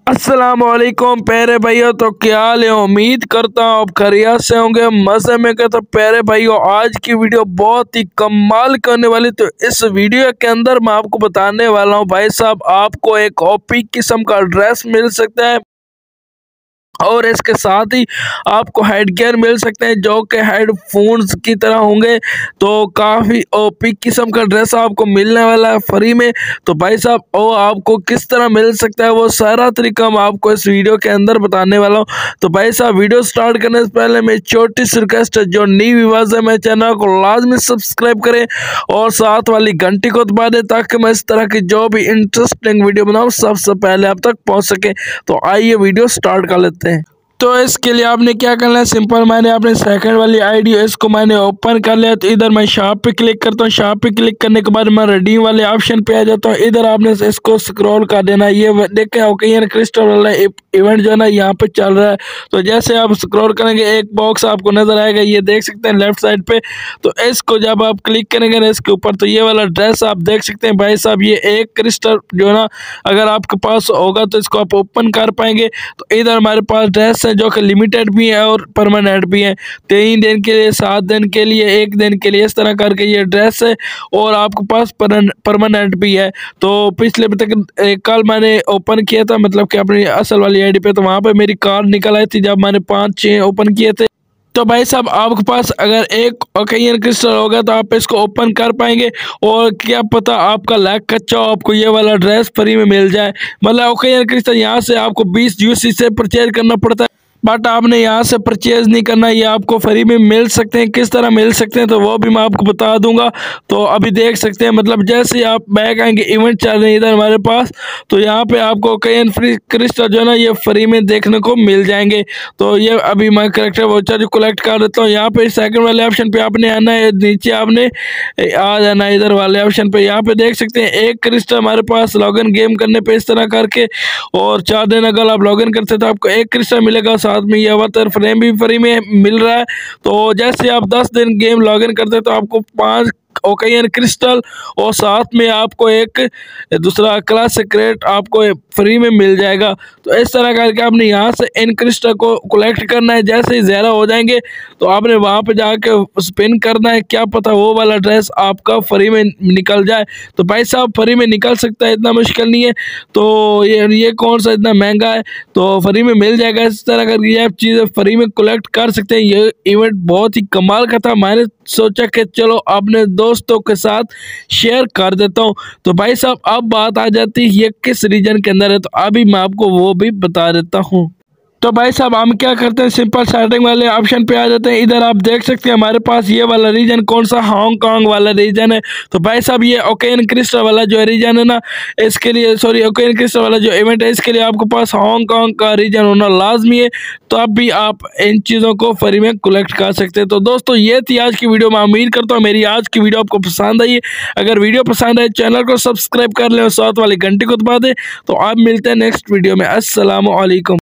अस्सलामुअलैकुम प्यारे भाइयों। तो क्या हाल है? उम्मीद करता हूँ आप खैरियत से होंगे, मज़े में के। तो प्यारे भाइयों, आज की वीडियो बहुत ही कमाल करने वाली। तो इस वीडियो के अंदर मैं आपको बताने वाला हूँ भाई साहब, आपको एक ओपी किस्म का ड्रेस मिल सकता है और इसके साथ ही आपको हेड गियर मिल सकते हैं जो कि हेडफोन्स की तरह होंगे। तो काफ़ी ओपी किस्म का ड्रेस आपको मिलने वाला है फ्री में। तो भाई साहब वो आपको किस तरह मिल सकता है वो सारा तरीका मैं आपको इस वीडियो के अंदर बताने वाला हूँ। तो भाई साहब वीडियो स्टार्ट करने से पहले मेरी छोटी सी रिक्वेस्ट है, जो न्यू व्यूअर्स है मेरे चैनल को लाजमी सब्सक्राइब करें और साथ वाली घंटी को दबा दें ताकि मैं इस तरह की जो भी इंटरेस्टिंग वीडियो बनाऊँ सबसे पहले आप तक पहुँच सके। तो आइए वीडियो स्टार्ट कर लेते हैं। तो इसके लिए आपने क्या करना है, सिंपल मैंने अपने सेकंड वाली आईडी इसको मैंने ओपन कर लिया। तो इधर मैं शॉप पे क्लिक करता हूँ। शॉप पे क्लिक करने के बाद मैं रिडीम वाले ऑप्शन पे आ जाता हूँ। इधर आपने इसको स्क्रॉल कर देना। ये देखें ओकेजन क्रिस्टल वाला इवेंट जो है ना यहाँ पे चल रहा है। तो जैसे आप स्क्रॉल करेंगे एक बॉक्स आपको नजर आएगा, ये देख सकते हैं लेफ्ट साइड पे। तो इसको जब आप क्लिक करेंगे ना इसके ऊपर, तो ये वाला ड्रेस आप देख सकते हैं भाई साहब। ये एक क्रिस्टल जो है ना अगर आपके पास होगा तो इसको आप ओपन कर पाएंगे। तो इधर हमारे पास ड्रेस है जो कि लिमिटेड भी है और परमानेंट भी है। 3 दिन के लिए, 7 दिन के लिए, 1 दिन के लिए, इस तरह करके ये ड्रेस है। और आपके पास परमानेंट भी है। तो पिछले तक कल मैंने ओपन किया था, मतलब कि अपनी असल वाली आईडी पे, तो वहाँ पे मेरी कार्ड निकल आई थी जब मैंने 5-6 ओपन किए थे। तो भाई साहब आपके पास अगर एक ओकेजन क्रिस्टल होगा तो आप इसको ओपन कर पाएंगे और क्या पता आपका लैक कच्चा हो, आपको ये वाला ड्रेस फ्री में मिल जाए। मतलब ओकेजन क्रिस्टल यहाँ से आपको 20 यूसी से परचेज करना पड़ता है, बट आपने यहाँ से परचेज नहीं करना, ये आपको फ्री में मिल सकते हैं। किस तरह मिल सकते हैं तो वो भी मैं आपको बता दूंगा। तो अभी देख सकते हैं, मतलब जैसे आप बैक आएंगे, इवेंट चल रहे हैं इधर हमारे पास, तो यहाँ पे आपको कई फ्री क्रिस्टल जो है ना ये फ्री में देखने को मिल जाएंगे। तो ये अभी मैं करेक्टर वाउचर जो कलेक्ट कर देता हूँ। यहाँ पे सेकंड वाले ऑप्शन पे आपने आना है, नीचे आपने आ जाना है इधर वाले ऑप्शन पे। यहाँ पे देख सकते हैं एक क्रिस्टल हमारे पास लॉगिन गेम करने पे इस तरह करके, और 4 दिन अगर आप लॉगिन करते तो आपको एक क्रिस्टल मिलेगा, साथ में ये अवतार फ्रेम भी फ्री में मिल रहा है। तो जैसे आप 10 दिन गेम लॉगिन करते हैं तो आपको 5 ओकेजन क्रिस्टल और साथ में आपको एक दूसरा क्लास सीक्रेट आपको फ्री में मिल जाएगा। तो इस तरह करके आपने यहाँ से इन क्रिस्टल को कलेक्ट करना है। जैसे ही ज़्यादा हो जाएंगे तो आपने वहाँ पे जाके स्पिन करना है, क्या पता वो वाला ड्रेस आपका फ्री में निकल जाए। तो भाई साहब फ्री में निकल सकता है, इतना मुश्किल नहीं है। तो ये कौन सा इतना महंगा है, तो फ्री में मिल जाएगा। इस तरह करके ये आप चीज़ें फ्री में कलेक्ट कर सकते हैं। ये इवेंट बहुत ही कमाल का था, मैंने सोचा कि चलो अपने दोस्तों के साथ शेयर कर देता हूँ। तो भाई साहब अब बात आ जाती है ये किस रीजन के अंदर है, तो अभी मैं आपको वो भी बता देता हूँ। तो भाई साहब हम क्या करते हैं, सिंपल सेटिंग वाले ऑप्शन पे आ जाते हैं। इधर आप देख सकते हैं हमारे पास ये वाला रीजन कौन सा, हांगकांग वाला रीजन है। तो भाई साहब ये ओकेजन क्रिस्टल वाला जो रीजन है ना, इसके लिए सॉरी ओकेजन क्रिस्टल वाला जो इवेंट है इसके लिए आपके पास हांगकांग का रीजन होना लाजमी है। तो अब भी आप इन चीज़ों को फ्री में कलेक्ट कर सकते हैं। तो दोस्तों ये थी आज की वीडियो। मैं उम्मीद करता हूँ मेरी आज की वीडियो आपको पसंद आई है। अगर वीडियो पसंद आए चैनल को सब्सक्राइब कर लें और साथ वाली घंटी को दबा दें। तो आप मिलते हैं नेक्स्ट वीडियो में। अस्सलाम वालेकुम।